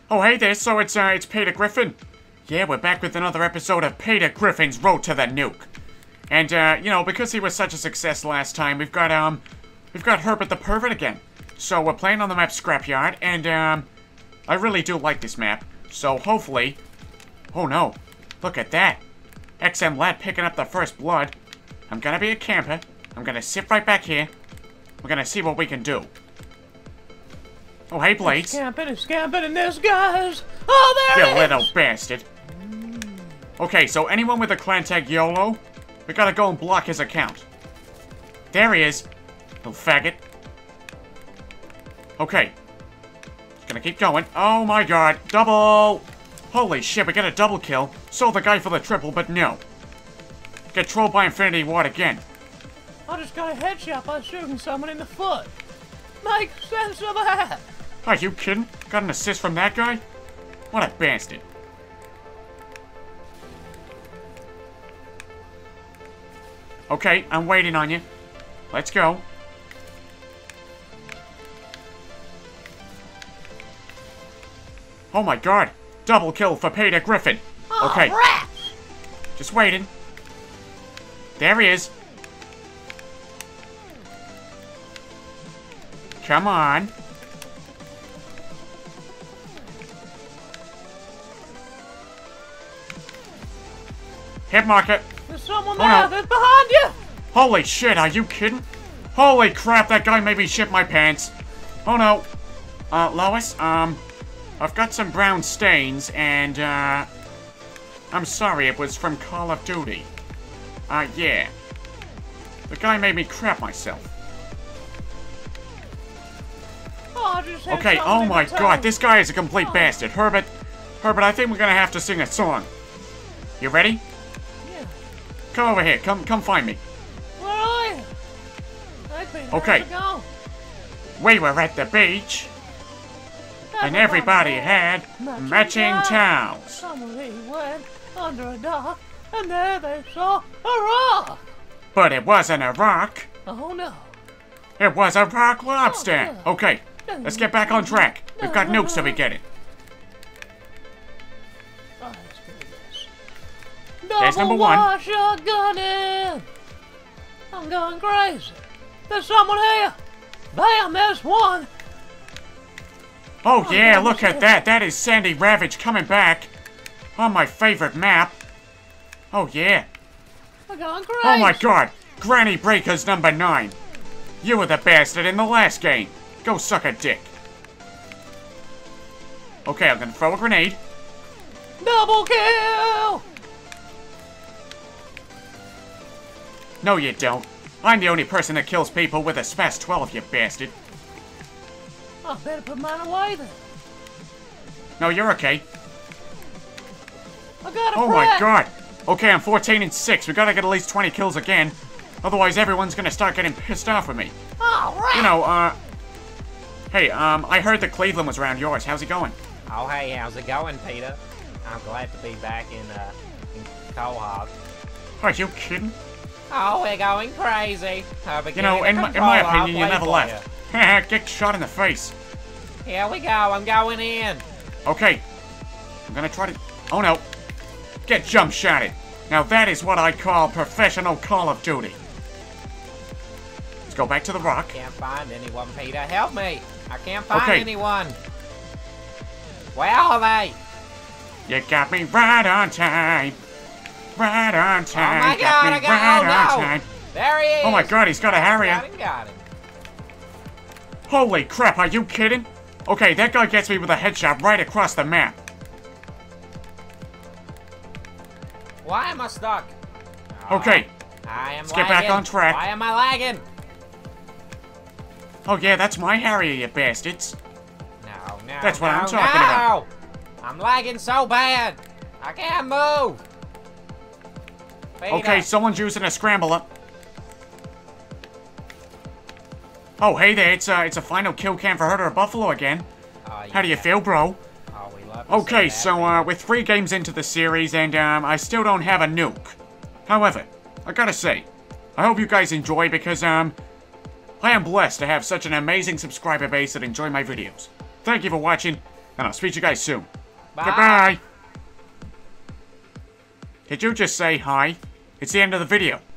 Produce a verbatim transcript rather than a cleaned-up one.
Oh, hey there, so it's, uh, it's Peter Griffin. Yeah, we're back with another episode of Peter Griffin's Road to the Nuke. And, uh, you know, because he was such a success last time, we've got, um, we've got Herbert the Pervert again. So we're playing on the map Scrapyard, and, um, I really do like this map. So hopefully... Oh no, look at that. X M Lad picking up the first blood. I'm gonna be a camper. I'm gonna sit right back here. We're gonna see what we can do. Oh, hey, Blades. Camping and scamping in this, guys. Oh, there You it is. little bastard. Okay, so anyone with a clan tag YOLO, we gotta go and block his account. There he is, little faggot. Okay. Just gonna keep going. Oh my god, double! Holy shit, we got a double kill. Saw the guy for the triple, but no. Get trolled by Infinity Ward again. I just got a headshot by shooting someone in the foot. Make sense of that. Are you kidding? Got an assist from that guy? What a bastard. Okay, I'm waiting on you. Let's go. Oh my god. Double kill for Peter Griffin. Oh, Okay. rats. Just waiting. There he is. Come on. Hit marker. There's someone Oh, there no. that's behind you. Holy shit, are you kidding? Holy crap, that guy made me shit my pants. Oh no. Uh, Lois, um, I've got some brown stains and, uh, I'm sorry, it was from Call of Duty. Uh, yeah. The guy made me crap myself. Oh, I just hit Okay, someone oh in my the toe. god, this guy is a complete Oh. bastard. Herbert, Herbert, I think we're gonna have to sing a song. You ready? Yeah. Come over here, come, come find me. Where are you? Hey, Peter, Okay. how's it going? We were at the beach, and everybody had matching towels. Somebody went under a dock, and there they saw a rock. But it wasn't a rock. Oh no. It was a rock lobster. Oh, Okay, let's get back on track. We've got nukes to be getting. Oh, let's do this. There's Double number one. wide shotgun in. I'm going crazy. There's someone here. Bam, there's one. Oh Oh, yeah, that look was at it. that. That is Sandy Ravage coming back on my favorite map. Oh yeah. We're going crazy. Oh my god. Granny Breakers number nine. You were the bastard in the last game. Go suck a dick. Okay, I'm gonna throw a grenade. Double kill. No, you don't. I'm the only person that kills people with a S P A S twelve, you bastard. I better put mine away then. No, you're okay. I got a Oh my crack. god. Okay, I'm fourteen and six. We gotta get at least twenty kills again. Otherwise, everyone's gonna start getting pissed off with me. All right. You know, uh... Hey, um, I heard that Cleveland was around yours. How's it going? Oh, hey, how's it going, Peter? I'm glad to be back in, uh, in Coalhog. Are you kidding? Oh, we're going crazy. Uh, You know, in my, in my opinion, you never left. Haha, get shot in the face. Here we go, I'm going in. Okay. I'm gonna try to... Oh no. Get jump shotted. Now that is what I call professional Call of Duty. Let's go back to the rock. Can't find anyone, Peter. Help me. I can't find Okay. anyone. Where are they? You got me right on time. Right on time. Oh my got god, me I got right oh, on no. time. There he is. Oh my god, he's got a Harrier. Got him, got him. Holy crap, are you kidding? Okay, that guy gets me with a headshot right across the map. Why am I stuck? Okay. I am Let's get lagging. back on track. Why am I lagging? Oh yeah, that's my Harrier, you bastards. No, no, That's what no, I'm talking no. about. I'm lagging so bad. I can't move. Peter. Okay, someone's using a scrambler. Oh, hey there, it's a, it's a final kill cam for Herder of Buffalo again. Oh, How do you yeah. feel, bro? Oh, we love to Okay, see that, so, uh, Peter. we're three games into the series, and, um, I still don't have a nuke. However, I gotta say, I hope you guys enjoy, because, um, I am blessed to have such an amazing subscriber base that enjoy my videos. Thank you for watching, And I'll speak to you guys soon. Bye. Goodbye. Did you just say hi? It's the end of the video.